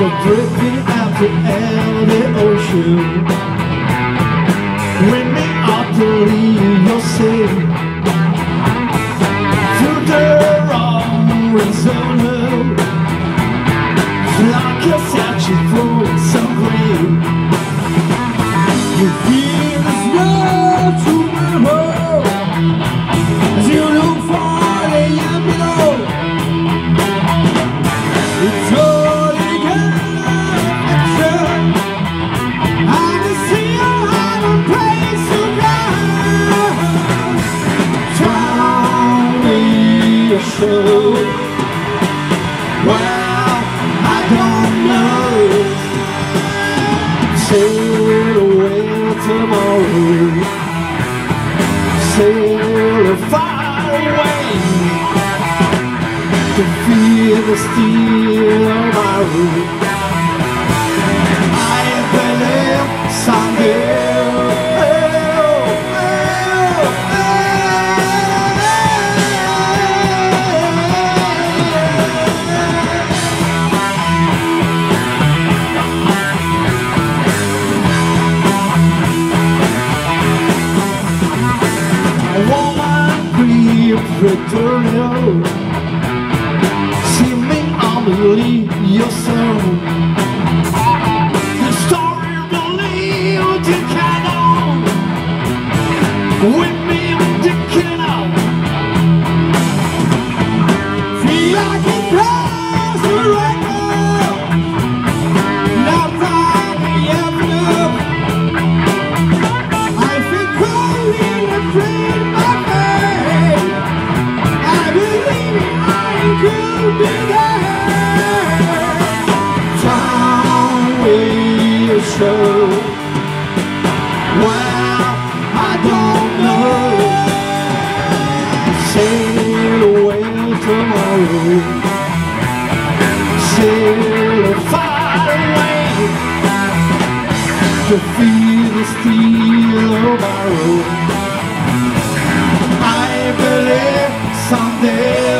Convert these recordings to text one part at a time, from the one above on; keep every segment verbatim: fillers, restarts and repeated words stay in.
So drifting out to the ocean, with me out to leave your city, to the wrong reason, like you're searching for some grave. You feel the snow to my home as you look for the young below. It's all you can action. I can see you have a place to go. Tell me a show. Well, I don't know. Sail away tomorrow. Sail far away to feel the steel of my room. I believe someday. Return, see me unbelieve your soul. The story believe you can know. With me I'm thinking of. Feel like it close the record. Now time to ever. I feel cold in the brain, my face. Could be there. Time will show. Well, I don't know. Sail away tomorrow. Sail far away to feel the steel of my road. I believe someday.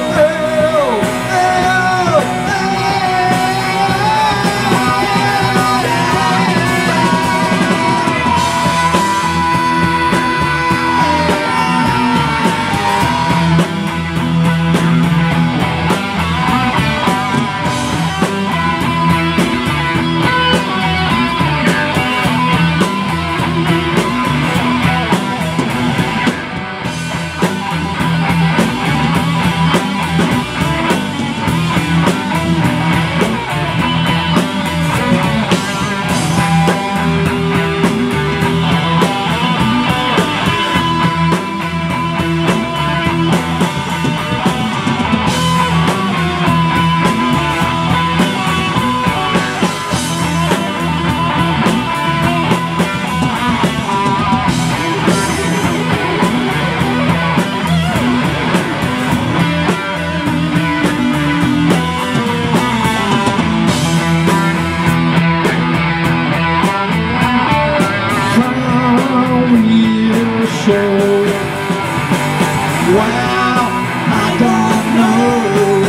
Well, I don't know.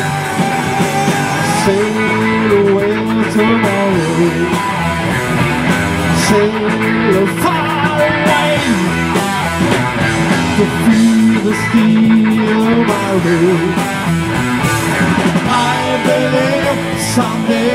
Sail away tomorrow. Sail far away to feel the steel of my road. I believe someday.